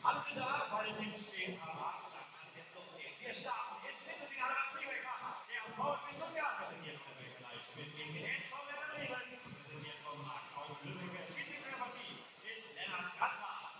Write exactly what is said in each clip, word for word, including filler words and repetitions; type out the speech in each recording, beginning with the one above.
Alle sind da, beide Teams stehen parat, dann kann es jetzt losgehen. Wir starten ins Viertelfinale beim Freebaker. Der VfB Stuttgart präsentiert von der Bäckerei Schmidt gegen den S V Werder Bremen. Präsentiert vom Markt auf Lübeck. Schiedsrichter der Partie ist Lennart Ganzer.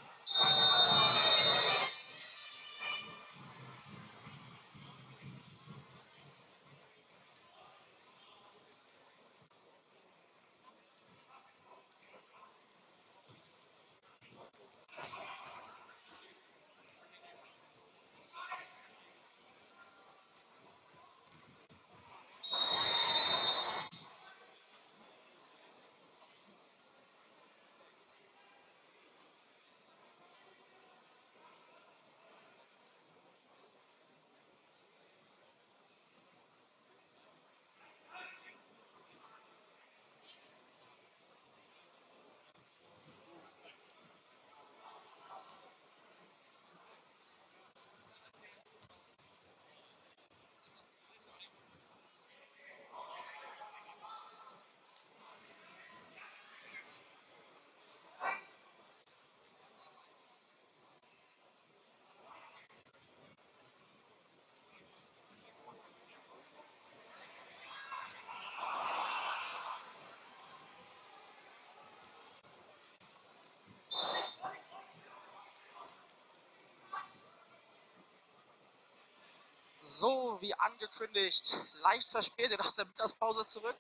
So, wie angekündigt, leicht verspätet aus der Mittagspause zurück,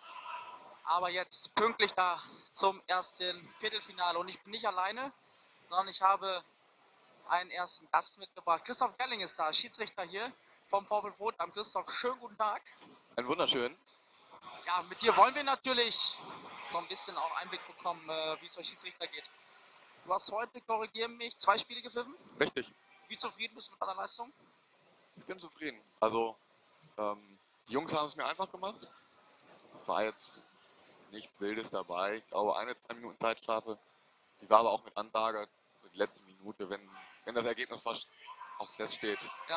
aber jetzt pünktlich da zum ersten Viertelfinale. Und ich bin nicht alleine, sondern ich habe einen ersten Gast mitgebracht. Christoph Gerling ist da, Schiedsrichter hier vom VfL Bochum. Christoph, schönen guten Tag. Einen wunderschönen. Ja, mit dir wollen wir natürlich so ein bisschen auch Einblick bekommen, äh, wie es euch Schiedsrichter geht. Du hast heute, korrigieren mich, zwei Spiele gepfiffen. Richtig. Wie zufrieden bist du mit deiner Leistung? Ich bin zufrieden. Also, ähm, die Jungs haben es mir einfach gemacht. Es war jetzt nicht Wildes dabei. Ich glaube, eine, zwei Minuten Zeitstrafe. Die war aber auch mit Ansage. Die letzte Minute, wenn, wenn das Ergebnis fast auch feststeht. Ja.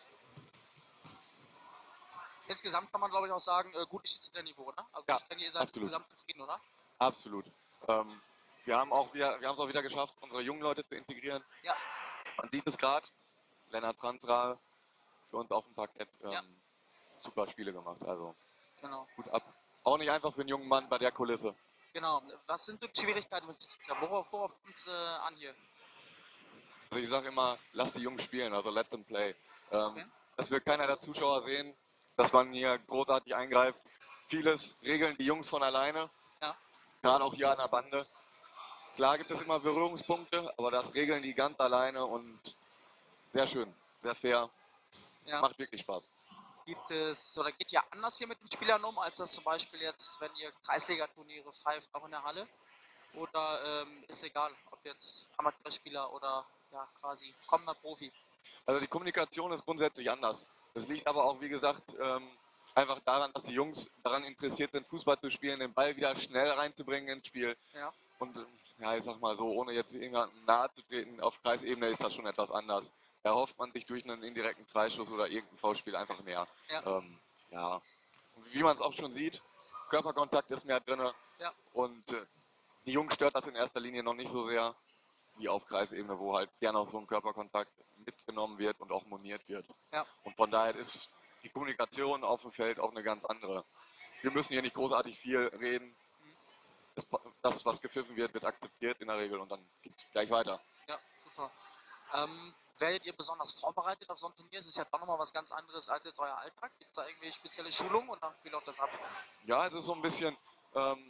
Insgesamt kann man, glaube ich, auch sagen, äh, gutes Schiedsrichterniveau, ne? Also Ja, ich denke, ihr seid absolut. insgesamt zufrieden, oder? Absolut. Ähm, wir haben auch wieder, wir haben es auch wieder geschafft, unsere jungen Leute zu integrieren. Ja. Man sieht es gerade. Lennart Franzra für uns auf dem Parkett. Ähm, Ja. Super Spiele gemacht. Also Genau. gut ab. Auch nicht einfach für einen jungen Mann bei der Kulisse. Genau. Was sind so die Schwierigkeiten mit Schiedsrichter? Worauf, worauf kommt es äh, an hier? Also ich sage immer, lass die Jungen spielen, also let them play. Ähm, Okay. Das will keiner der Zuschauer sehen, dass man hier großartig eingreift. Vieles regeln die Jungs von alleine, Ja. gerade auch hier an der Bande. Klar gibt es immer Berührungspunkte, aber das regeln die ganz alleine und sehr schön, sehr fair, Ja. macht wirklich Spaß. Gibt es, oder geht ihr anders hier mit den Spielern um, als das zum Beispiel jetzt, wenn ihr Kreisliga-Turniere pfeift, auch in der Halle? Oder ähm, ist egal, ob jetzt Amateurspieler oder ja quasi kommender Profi? Also die Kommunikation ist grundsätzlich anders. Das liegt aber auch, wie gesagt, ähm, einfach daran, dass die Jungs daran interessiert sind, Fußball zu spielen, den Ball wieder schnell reinzubringen ins Spiel. Ja. Und ähm, ja, ich sag mal so, ohne jetzt irgendjemandem nahe zu treten, auf Kreisebene ist das schon etwas anders. Da erhofft man sich durch einen indirekten Freistoß oder irgendein V-Spiel einfach mehr. Ja. Ähm, ja. Und wie man es auch schon sieht, Körperkontakt ist mehr drin. Ja. Und äh, die Jungs stört das in erster Linie noch nicht so sehr wie auf Kreisebene, wo halt gerne auch so ein Körperkontakt mitgenommen wird und auch moniert wird. Ja. Und von daher ist die Kommunikation auf dem Feld auch eine ganz andere. Wir müssen hier nicht großartig viel reden. Das, das was gepfiffen wird, wird akzeptiert in der Regel und dann geht es gleich weiter. Ja, super. Ähm, werdet ihr besonders vorbereitet auf so ein Turnier? Es ist ja doch nochmal was ganz anderes als jetzt euer Alltag. Gibt es da irgendwie spezielle Schulungen oder wie läuft das ab? Ja, es ist so ein bisschen, ähm,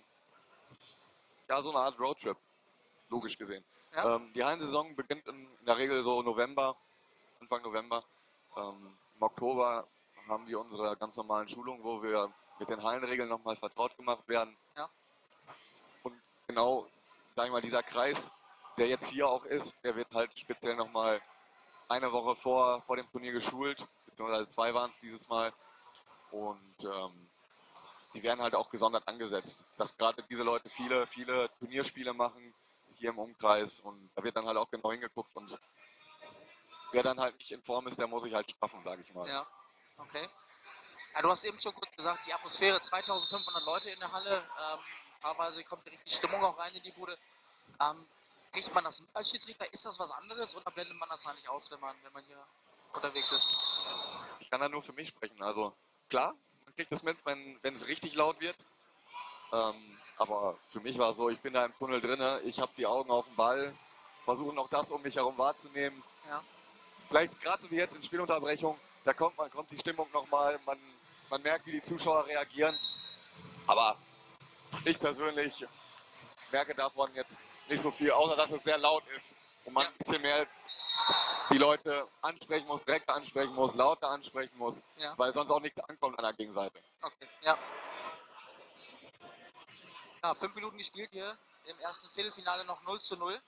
ja, so eine Art Roadtrip, logisch gesehen. Ja. Ähm, die Hallensaison beginnt in, in der Regel so November, Anfang November. Ähm, Im Oktober haben wir unsere ganz normalen Schulungen, wo wir mit den Hallenregeln nochmal vertraut gemacht werden. Ja. Und genau, sag ich mal, dieser Kreis, der jetzt hier auch ist, der wird halt speziell nochmal eine Woche vor, vor dem Turnier geschult, beziehungsweise zwei waren es dieses Mal. Und ähm, die werden halt auch gesondert angesetzt, dass gerade diese Leute viele, viele Turnierspiele machen hier im Umkreis und da wird dann halt auch genau hingeguckt und wer dann halt nicht in Form ist, der muss sich halt straffen, sage ich mal. Ja. Okay. Ja, du hast eben schon kurz gesagt, die Atmosphäre, zweitausendfünfhundert Leute in der Halle, ähm, teilweise kommt die richtige Stimmung auch rein in die Bude. Ähm, Kriegt man das mit als Schiedsrichter? Ist das was anderes oder blendet man das eigentlich aus, wenn man, wenn man hier unterwegs ist? Ich kann da nur für mich sprechen. Also klar, man kriegt das mit, wenn wenn es richtig laut wird. Ähm, aber für mich war es so, ich bin da im Tunnel drinne, ich habe die Augen auf den Ball, versuche noch das um mich herum wahrzunehmen. Ja. Vielleicht gerade so wie jetzt in Spielunterbrechung, da kommt man, kommt die Stimmung nochmal, man, man merkt, wie die Zuschauer reagieren. Aber ich persönlich merke davon jetzt nicht so viel, außer dass es sehr laut ist und man Ja. ein bisschen mehr die Leute ansprechen muss, direkt ansprechen muss, lauter ansprechen muss, Ja. weil sonst auch nichts ankommt an der Gegenseite. Okay, ja. Ja, fünf Minuten gespielt hier im ersten Viertelfinale noch null zu null.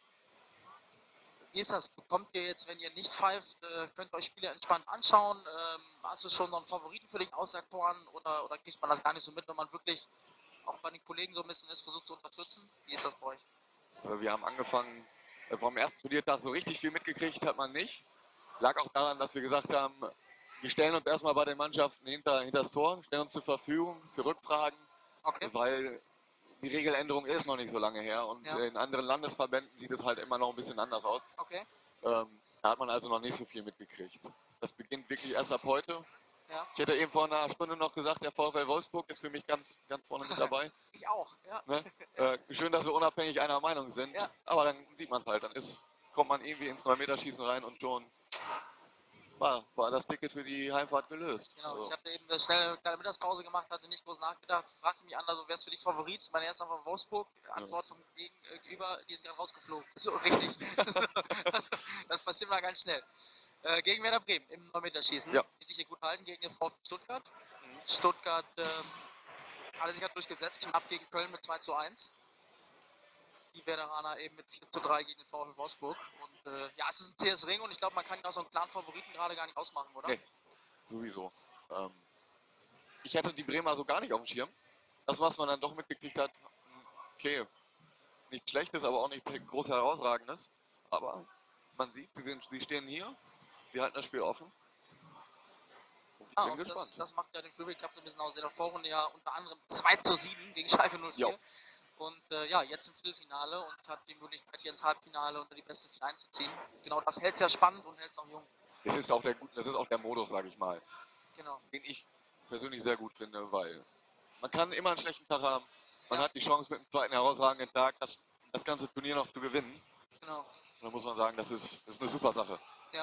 Wie ist das? Bekommt ihr jetzt, wenn ihr nicht pfeift, äh, könnt ihr euch Spiele entspannt anschauen? Ähm, hast du schon noch einen Favoriten für dich auserkoren oder, oder kriegt man das gar nicht so mit, wenn man wirklich auch bei den Kollegen so ein bisschen ist, versucht zu unterstützen? Wie ist das bei euch? Also wir haben angefangen, äh, vom ersten Turniertag so richtig viel mitgekriegt hat man nicht. Lag auch daran, dass wir gesagt haben, wir stellen uns erstmal bei den Mannschaften hinter, hinter das Tor, stellen uns zur Verfügung für Rückfragen, Okay, weil die Regeländerung ist noch nicht so lange her und Ja. in anderen Landesverbänden sieht es halt immer noch ein bisschen anders aus. okay, Ähm, da hat man also noch nicht so viel mitgekriegt. Das beginnt wirklich erst ab heute. ja. Ich hätte eben vor einer Stunde noch gesagt, der VfL Wolfsburg ist für mich ganz, ganz vorne mit dabei. Ich auch, ja. Ne? Äh, schön, dass wir unabhängig einer Meinung sind, Ja. aber dann sieht man es halt, dann ist, kommt man irgendwie ins neun-Meter-Schießen rein und schon war, war das Ticket für die Heimfahrt gelöst. Genau, Also, ich hatte eben eine schnelle kleine Mittagspause gemacht, hatte nicht groß nachgedacht, fragte mich an, also wer ist für dich Favorit? Mein erster war Wolfsburg, Antwort vom Gegenüber, die sind gerade rausgeflogen. So, richtig. So, also, das passiert mal ganz schnell. Äh, gegen Werder Bremen im neun-Meter-Schießen, Ja. die sich hier gut halten gegen den VfB Stuttgart. Mhm. Stuttgart ähm, hatte sich halt durchgesetzt, knapp gegen Köln mit zwei zu eins. Die Werderaner eben mit vier zu drei gegen den VfL Wolfsburg. Und äh, ja, es ist ein zähes Ring und ich glaube, man kann ja auch so einen klaren Favoriten gerade gar nicht ausmachen, oder? Nee. Sowieso. Ähm, ich hatte die Bremer so gar nicht auf dem Schirm. Das, was man dann doch mitgekriegt hat, okay, nichts Schlechtes, aber auch nichts groß Herausragendes. Aber man sieht, sie, sind, sie stehen hier, sie halten das Spiel offen. Und ich Ah, bin und gespannt. das, das macht ja den Flügel Cup so ein bisschen aus. In der Vorrunde ja unter anderem zwei zu sieben gegen Schalke null vier. Jo. Und äh, ja, jetzt im Viertelfinale und hat die Möglichkeit, hier ins Halbfinale unter die besten vier einzuziehen. Genau, das hält es ja spannend und hält es auch jung. Das ist auch der, gut- das ist auch der Modus, sage ich mal, Genau. den ich persönlich sehr gut finde, weil man kann immer einen schlechten Tag haben. Man Ja. hat die Chance, mit einem zweiten herausragenden Tag das, das ganze Turnier noch zu gewinnen. Genau. Und da muss man sagen, das ist, das ist eine super Sache. Ja.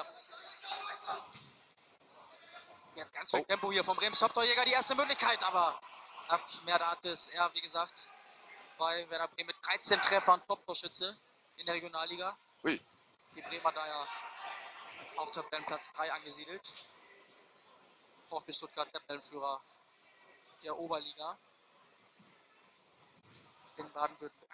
Jetzt ganz viel Oh. Tempo hier vom Bremen Top-Torjäger, die erste Möglichkeit, aber ab Merdat ist er, wie gesagt, bei Werder Bremen mit dreizehn Treffern Top-Torschütze in der Regionalliga. Ui. Die Bremer da ja auf Tabellenplatz drei angesiedelt. VfB Stuttgart, Tabellenführer der Oberliga in Baden-Württemberg.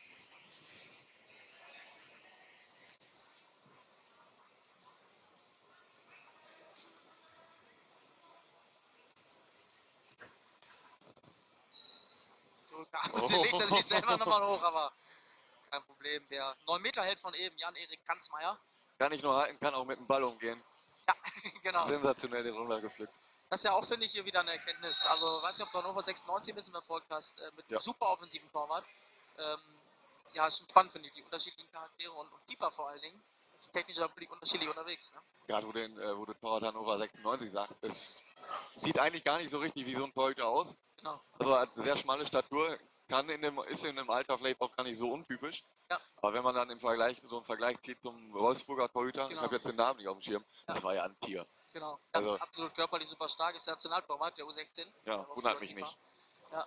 Oh. Den legt er sich selber nochmal hoch, aber kein Problem. Der neun Meter Held von eben, Jan-Erik Kanzmeier. Kann nicht nur halten, kann auch mit dem Ball umgehen. Ja, genau. Sensationell den runtergepflückt. Das ist ja auch, finde ich, hier wieder eine Erkenntnis. Also, weiß nicht, ob du Hannover sechsundneunzig ein bisschen verfolgt hast, äh, mit einem Ja. super offensiven Torwart. Ähm, ja, ist schon spannend, finde ich, die unterschiedlichen Charaktere und, und Keeper vor allen Dingen. Technisch natürlich unterschiedlich unterwegs. Ne? Gerade wo, den, äh, wo du Torwart Hannover sechsundneunzig sagst, es sieht eigentlich gar nicht so richtig wie so ein Torhüter aus. Genau. Also hat eine sehr schmale Statur, kann in dem, ist in dem Alter vielleicht auch gar nicht so untypisch. Ja. Aber wenn man dann im Vergleich, so einen Vergleich zieht zum Wolfsburger Torhüter, Genau. ich habe jetzt den Namen nicht auf dem Schirm, Ja. das war ja ein Tier. Genau. Ja, Also- absolut körperlich super stark, ist Nationaltorwart, der U sechzehn. Ja, Der wundert mich Keeper. nicht. Ja,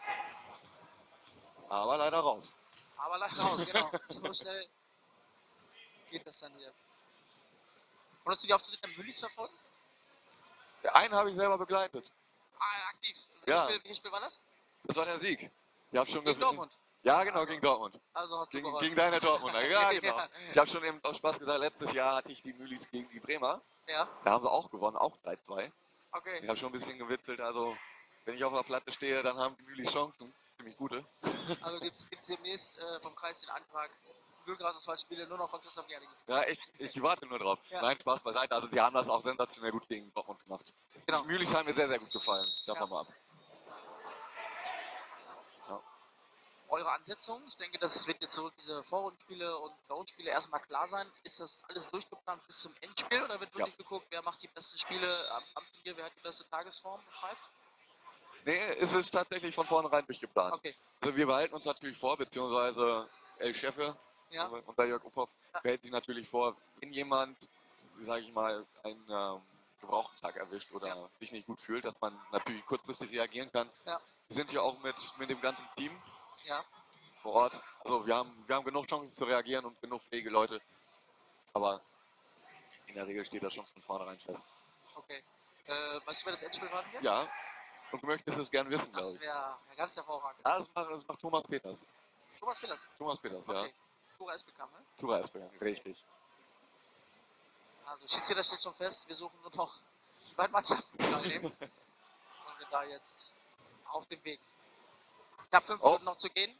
Aber leider raus. aber leider raus, genau. So schnell geht das dann hier. Konntest du die Auftritte der Mühlis verfolgen? Der einen habe ich selber begleitet. Ah, aktiv. Welches Ja. Spiel, welches Spiel war das? Das war der Sieg. Ich habe schon Gegen gef- Dortmund. Ja, genau, gegen Dortmund. Also hast du Gegen, geholfen. gegen deine Dortmunder. Ja, genau. Ja. Ich habe schon eben aus Spaß gesagt, letztes Jahr hatte ich die Mühlis gegen die Bremer. Ja, Da haben sie auch gewonnen, auch drei zwei. okay. Ich habe schon ein bisschen gewitzelt, also wenn ich auf der Platte stehe, dann haben die Mühlis Chancen. Ziemlich gute. Also gibt es demnächst äh, vom Kreis den Antrag, Mühlgrasasfallspiele nur noch von Christoph Gerling. Ja, ich, ich warte nur drauf. Ja. Nein, Spaß beiseite. Also die haben das auch sensationell gut gegen Dortmund gemacht. Genau. Die Mühlis haben mir sehr, sehr gut gefallen. Davon Ja. mal ab. Ja. eure Ansetzung? Ich denke, das wird jetzt so diese Vorrundenspiele und Grundspiele erstmal klar sein. Ist das alles durchgeplant bis zum Endspiel oder wird Ja. wirklich geguckt, wer macht die besten Spiele am, am Turnier, wer hat die beste Tagesform und pfeift? Nee, es ist tatsächlich von vornherein durchgeplant. Okay, Also wir behalten uns natürlich vor, beziehungsweise El Chefe ja, unter Jörg Uphoff Ja. behält sich natürlich vor, wenn jemand, sage ich mal, einen ähm, gebrauchten Tag erwischt oder Ja. sich nicht gut fühlt, dass man natürlich kurzfristig reagieren kann. Ja. Wir sind hier auch mit, mit dem ganzen Team ja. vor Ort. Also wir haben, wir haben genug Chancen zu reagieren und genug fähige Leute. Aber in der Regel steht das schon von vornherein fest. Okay. Äh, weißt du, wer das Endspiel war hier? Ja, und du möchtest es gern wissen, glaube Das ich. wäre wär ganz hervorragend. Ja, das macht, das macht Thomas Peters. Thomas Villers. Thomas Peters, ja. Okay. Tura ist bekannt, ne? Tura Esberg, richtig. Also Schiedsrichter steht schon fest, wir suchen nur noch die beiden Mannschaften, die teilnehmen und sind da jetzt auf dem Weg. Ich habe fünf Oh. Minuten noch zu gehen.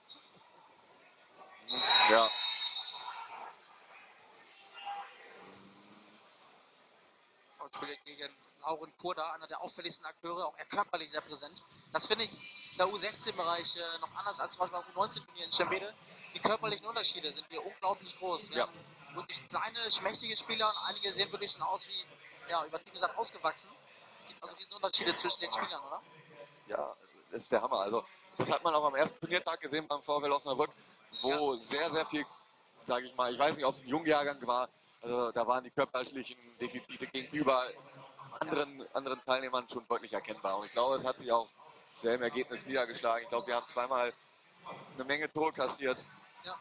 Ja. Foulspiel gegen Lauren Kurda, einer der auffälligsten Akteure, auch er körperlich sehr präsent. Das finde ich in der U sechzehn-Bereich äh, noch anders als zum Beispiel beim U neunzehn-Turnier in Stembede. Die körperlichen Unterschiede sind hier unglaublich groß. Wir Ja. haben wirklich kleine, schmächtige Spieler und einige sehen wirklich schon aus wie, ja, übertrieben gesagt, ausgewachsen. Es gibt also riesen Unterschiede zwischen den Spielern, oder? Ja, das ist der Hammer. Also, das hat man auch am ersten Turniertag gesehen beim VfL Osnabrück, wo sehr, sehr viel, sage ich mal, ich weiß nicht, ob es ein Jungjahrgang war, also da waren die körperlichen Defizite gegenüber anderen, anderen Teilnehmern schon deutlich erkennbar. Und ich glaube, es hat sich auch sehr im Ergebnis niedergeschlagen. Ich glaube, wir haben zweimal eine Menge Tore kassiert. Ja.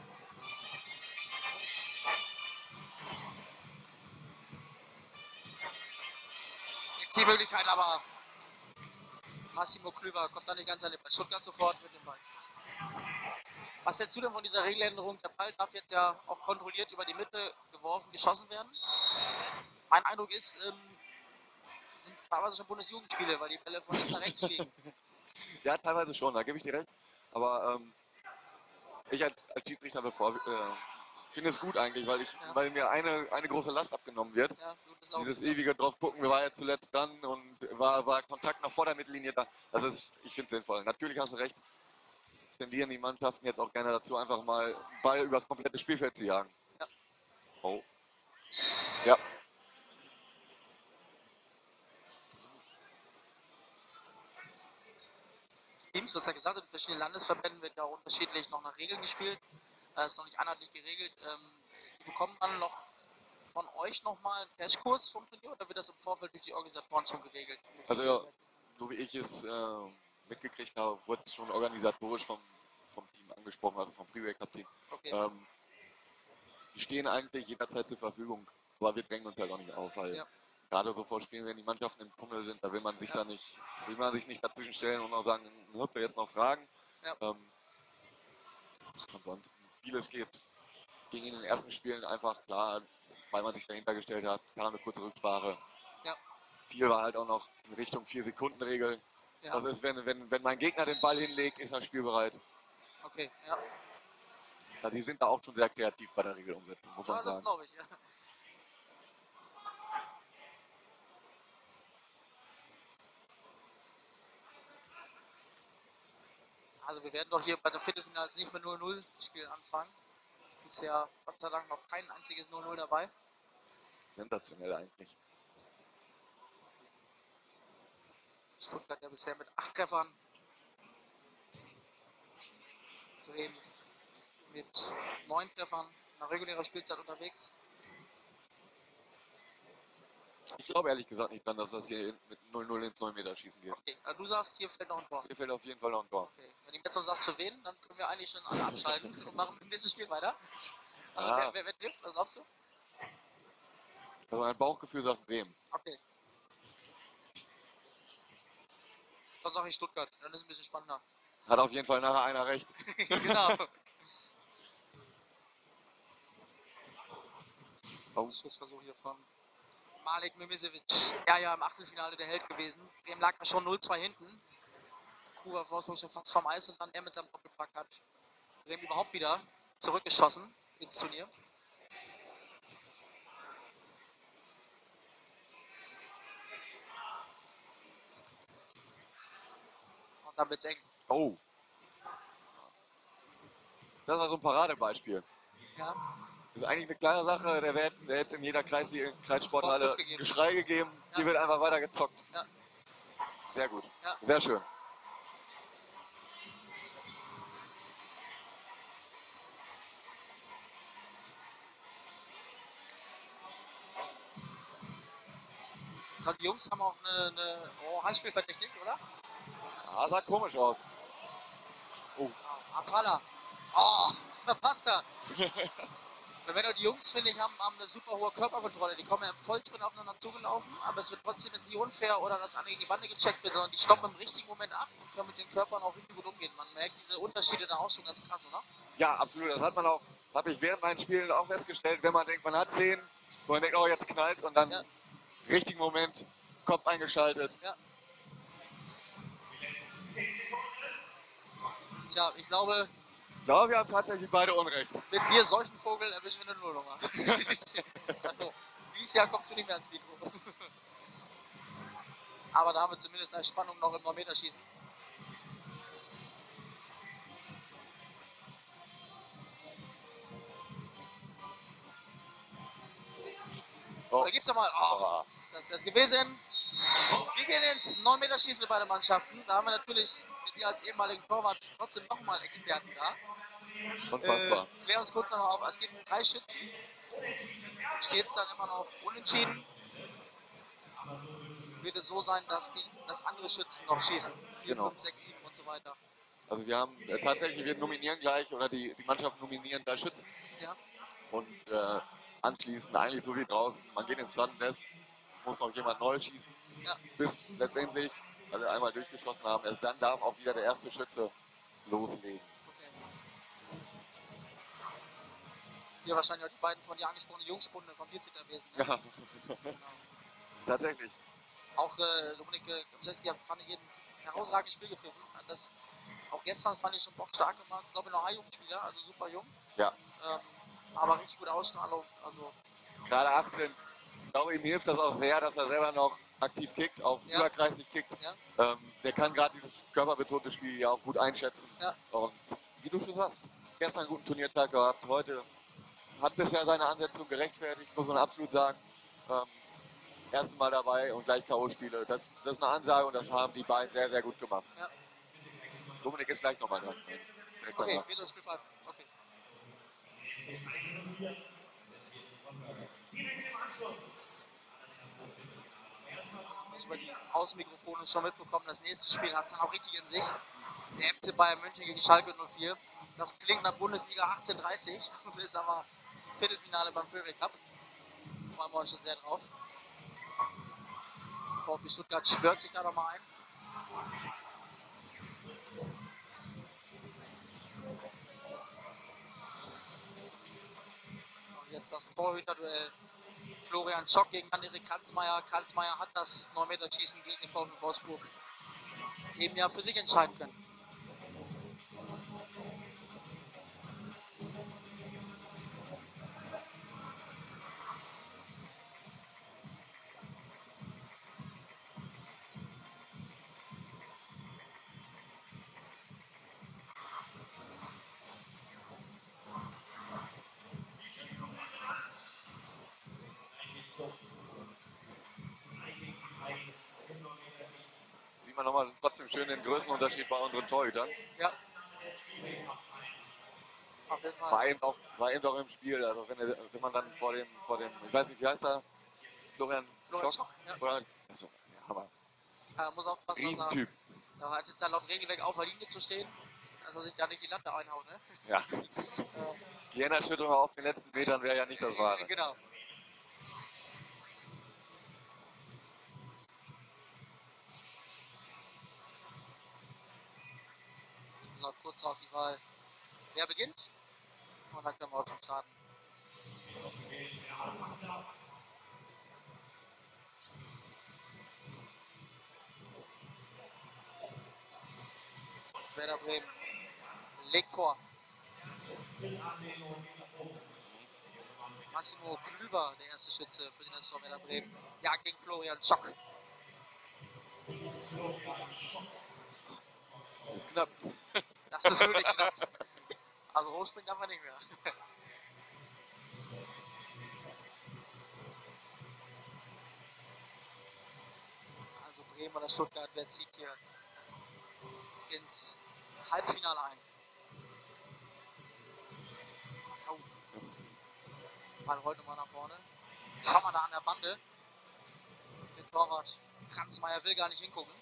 Die Zielmöglichkeit aber Massimo Klüver kommt da nicht ganz an den Ball. Stuttgart sofort mit dem Ball. Was hältst du denn von dieser Regeländerung? Der Ball darf jetzt ja auch kontrolliert über die Mitte geworfen, geschossen werden. Mein Eindruck ist, ähm, sind teilweise schon Bundesjugendspiele, weil die Bälle von links nach rechts fliegen. Ja, teilweise schon, da gebe ich dir recht. Aber ähm, ich als, als Schiedsrichter bevor, äh, finde es gut eigentlich, weil, ich, Ja. weil mir eine, eine große Last abgenommen wird. Ja, gut, das glaube Dieses ich. ewige drauf gucken, wir waren ja zuletzt dran und war, war Kontakt noch vor der Mittellinie da. Das ist, ich finde es sinnvoll. Natürlich hast du recht, tendieren die Mannschaften jetzt auch gerne dazu, einfach mal einen Ball übers komplette Spielfeld zu jagen. Ja. Oh. Ja. Teams, du hast ja gesagt, in verschiedenen Landesverbänden wird ja auch unterschiedlich noch nach Regeln gespielt. Das ist noch nicht einheitlich geregelt. Ähm, die bekommen dann noch von euch nochmal einen Crashkurs vom Turnier oder wird das im Vorfeld durch die Organisatoren schon geregelt? Also ja, so wie ich es äh, mitgekriegt habe, wurde es schon organisatorisch vom, vom Team angesprochen, also vom Freeway Cup Team. Okay. Ähm, die stehen eigentlich jederzeit zur Verfügung, aber wir drängen uns halt auch nicht auf, weil Ja. gerade so vor Spielen, wenn die Mannschaften im Tunnel sind, da will man sich Ja. da nicht, will man sich nicht dazwischen stellen und auch sagen, habt ihr jetzt noch Fragen? Ja. Ähm, ansonsten vieles geht. Ging in den ersten Spielen einfach klar, weil man sich dahinter gestellt hat, kam eine kurze Rücksprache. Ja. Viel war halt auch noch in Richtung vier Sekunden Regel. Ja. Das ist, wenn, wenn, wenn mein Gegner den Ball hinlegt, ist er spielbereit. Okay, ja. Ja, die sind da auch schon sehr kreativ bei der Regelumsetzung, muss Ja, man das sagen. glaube ich, ja. Also wir werden doch hier bei den Viertelfinals nicht mit null null Spielen anfangen. Bisher Gott sei Dank noch kein einziges null null dabei. Sensationell eigentlich. Stuttgart ja bisher mit acht Treffern. Bremen mit neun Treffern nach regulärer Spielzeit unterwegs. Ich glaube ehrlich gesagt nicht dran, dass das hier mit null null ins neun Meter schießen geht. Okay, also du sagst, hier fällt noch ein Tor. Hier fällt auf jeden Fall noch ein Tor. Okay, wenn du jetzt noch sagst, für wen, dann können wir eigentlich schon alle abschalten und machen mit dem nächsten Spiel weiter. Also Ah. wer, wer, wer trifft? Was glaubst du? Also mein Bauchgefühl sagt Bremen. Okay. Dann sage ich Stuttgart, dann ist es ein bisschen spannender. Hat auf jeden Fall nachher einer recht. Genau. Oh. Schussversuch hier von Malik Mimicevic. Ja, ja, im Achtelfinale der Held gewesen. Bremen lag ja schon null zwei hinten. Kuba Wolfsburg schon fast vom Eis und dann er mit seinem Doppelpack hat Bremen überhaupt wieder zurückgeschossen ins Turnier. Und dann wird's eng. Oh. Das war so ein Paradebeispiel. Ja, Das ist eigentlich eine kleine Sache, der wird der jetzt in jeder Kreis Kreissporthalle Vorgriff gegeben. Geschrei gegeben, Ja. die wird einfach weiter gezockt. Ja. Sehr gut, Ja. sehr schön. So, die Jungs haben auch eine, eine oh, Handspiel verdächtig, oder? Ah, sah komisch aus. Oh. Ah, Akrala. Oh, verpasst er. Wenn die Jungs, finde ich, haben, haben eine super hohe Körperkontrolle. Die kommen ja voll drin aufeinander zugelaufen, aber es wird trotzdem jetzt nicht unfair oder dass an die Bande gecheckt wird, sondern die stoppen im richtigen Moment ab und können mit den Körpern auch richtig gut umgehen. Man merkt diese Unterschiede da auch schon ganz krass, oder? Ja, absolut. Das hat man auch, habe ich während meinen Spielen auch festgestellt, wenn man denkt, man hat zehn, wo man denkt, oh, jetzt knallt und dann Ja. im richtigen Moment Kopf eingeschaltet. Ja. Tja, ich glaube, Ich glaube, wir haben tatsächlich beide Unrecht. mit dir solchen Vogel erwischen wir eine Nullnummer. Also, dieses Jahr kommst du nicht mehr ans Mikro. Aber da haben wir zumindest eine Spannung noch im neun-Meter-Schießen. Oh. Da gibt's doch mal. Oh, das wär's gewesen. Wir gehen ins neun-Meter-Schießen mit beiden Mannschaften. Da haben wir natürlich mit dir als ehemaligen Torwart trotzdem nochmal Experten da. Unfassbar. Äh, klär uns kurz noch auf. Es gibt drei Schützen. Steht es dann immer noch unentschieden? Wird es so sein, dass, die, dass andere Schützen noch schießen? vier, Genau. fünf, sechs, sieben und so weiter. Also wir haben äh, tatsächlich, wir nominieren gleich, oder die, die Mannschaft nominieren drei Schützen. Ja. Und äh, anschließend, eigentlich so wie draußen, man geht ins Sudden Death, muss noch jemand neu schießen, Ja. bis letztendlich alle einmal durchgeschossen haben. Erst dann darf auch wieder der erste Schütze loslegen. Okay. Hier wahrscheinlich auch die beiden von dir angesprochenen Jungspunde vom vierzehnten Wesen. Ne? Ja, Genau. tatsächlich. Auch äh, Dominik Kapczewski hat, fand ich, ein herausragendes Spiel gepfiffen. Das, auch gestern fand ich schon bockstark gemacht. Ich glaube, noch ein Jungspieler, also super jung. Ja. Ähm, aber richtig gute Ausstrahlung. Also, Gerade achtzehn. Ich glaube, ihm hilft das auch sehr, dass er selber noch aktiv kickt, auch Ja. überkreisig kickt. Ja. Ähm, der kann gerade dieses körperbetonte Spiel ja auch gut einschätzen. Ja. Und wie du schon sagst, gestern einen guten Turniertag gehabt, heute hat bisher seine Ansetzung gerechtfertigt, muss man absolut sagen. Ähm, erste Mal dabei und gleich K O-Spiele. Das, das ist eine Ansage und das haben die beiden sehr, sehr gut gemacht. Ja. Dominik ist gleich nochmal dran. Direkt Okay, danach. wieder Spiel fünf. Okay. Direkt im Anschluss. Das über die Außenmikrofone schon mitbekommen. Das nächste Spiel hat es dann auch richtig in sich. Der F C Bayern München gegen Schalke null vier. Das klingt nach Bundesliga achtzehn dreißig und ist aber Viertelfinale beim Freeway Cup. Freuen wir uns schon sehr drauf. VfB Stuttgart schwört sich da nochmal ein. Und jetzt das Torhüterduell. Florian Schock gegen Jan-Erik Kranzmeier. Kranzmeier hat das neun-Meter-Schießen gegen den VfB Wolfsburg eben ja für sich entscheiden können. Sieht man nochmal trotzdem schön den Größenunterschied bei unseren Torhütern. Ja. Auf jeden Fall. War eben auch, war eben auch im Spiel. Also wenn, er, wenn man dann vor dem, vor dem, ich weiß nicht, wie heißt er? Florian, Florian Schock? Schock, ja. Florian, also, ja, aber Er muss aufpassen, dass er, Riesentyp. er hat jetzt ja laut Regelwerk auf der Linie zu stehen, dass er sich da nicht die Latte einhaut, ne? Ja. äh, Gehirnerschütterung auf den letzten Metern wäre ja nicht das Wahre. Genau. So, kurz noch die Wahl. Wer beginnt? Und dann können wir auch schon starten. Werder Bremen legt vor. Massimo Klüver, der erste Schütze für den S V Werder Bremen. Ja, gegen Florian Schock. Ist knapp. Das ist wirklich knapp. Also hochspringen darf man nicht mehr. Also Bremen oder Stuttgart, wer zieht hier ins Halbfinale ein? Oh. Ball rollt nochmal nach vorne. Schau mal da an der Bande. Der Torwart Kranzmeier will gar nicht hingucken.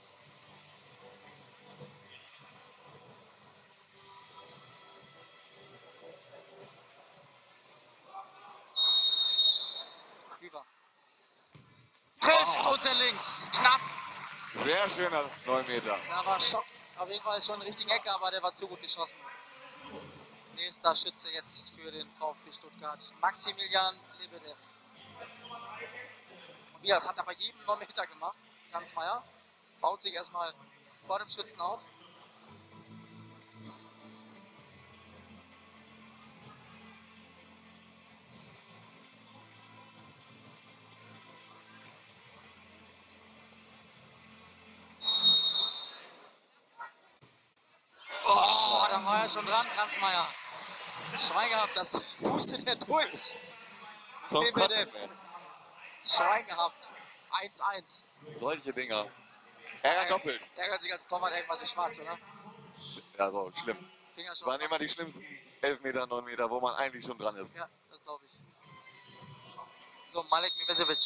Klüver. Trifft Oh. unter links. Knapp. Sehr schöner neun Meter. Da war Schock. Auf jeden Fall schon eine richtige Ecke, aber der war zu gut geschossen. Nächster Schütze jetzt für den VfB Stuttgart. Maximilian Lebedev. Und wie das hat er bei jedem neun Meter gemacht. Kranzmeier baut sich erstmal vor dem Schützen auf. Oh, da war er schon dran, Kranzmeier. Schwein gehabt, das pustet er durch. Zum Lebedev. Kotzen, ey. Schwein gehabt. eins eins. Solche Dinger. Ärgert doppelt. Ärgert sich als Torwart irgendwann so schwarz, oder? Ja, so, schlimm. Finger Das schon. waren immer die schlimmsten elf Meter, neun Meter, wo man eigentlich schon dran ist. Ja, das glaube ich. So, Malik Mimicevic.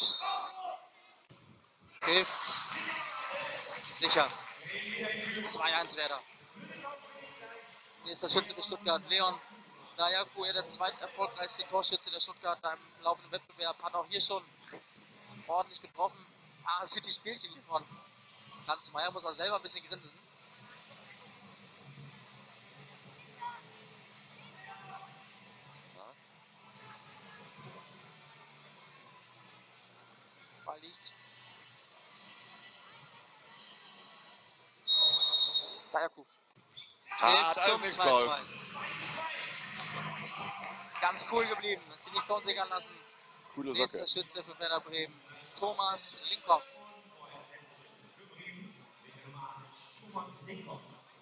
Hilft. Sicher. zwei eins Werder. Nächster Schütze für Stuttgart. Leon Dayaku, der zweiterfolgreichste Torschütze der Stuttgarter im laufenden Wettbewerb, hat auch hier schon ordentlich getroffen. Ah, es sind die Spielchen hier von Kranzmeier, muss er selber ein bisschen grinsen. Ja. Ball liegt. Dayaku. Ah, Trifft da ist zum nichts zwei faul. zwei. Ganz cool geblieben, hat sich nicht verunsichern lassen. Coole Nächster Socke. Schütze für Werder Bremen, Thomas Linkhoff. Thomas Linkhoff.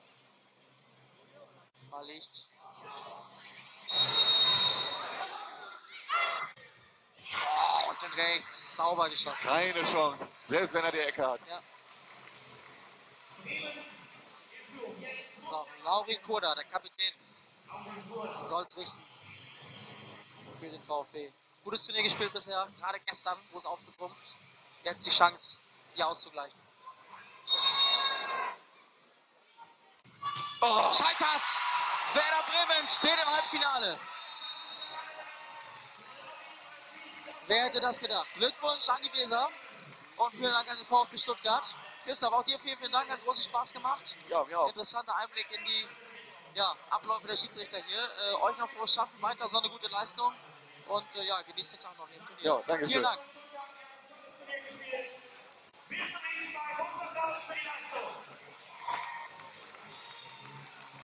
Ball liegt. Oh, und den rechts, sauber geschossen. Keine Chance. Selbst wenn er die Ecke hat. Ja. So, Lauri Koda, der Kapitän, soll richten für den VfB. Gutes Turnier gespielt bisher, gerade gestern, wo es aufgetrumpft. Jetzt die Chance, hier auszugleichen. Oh, scheitert! Werder Bremen steht im Halbfinale. Wer hätte das gedacht? Glückwunsch an die Weser und vielen Dank an den VfB Stuttgart. Christoph, auch dir vielen, vielen Dank, hat großen Spaß gemacht. Ja, mir auch. Interessanter Einblick in die ja, Abläufe der Schiedsrichter hier. Äh, euch noch frohes Schaffen, weiter so eine gute Leistung und äh, ja, genießt den Tag noch hier im Turnier. Ja, danke Vielen schön. Dank.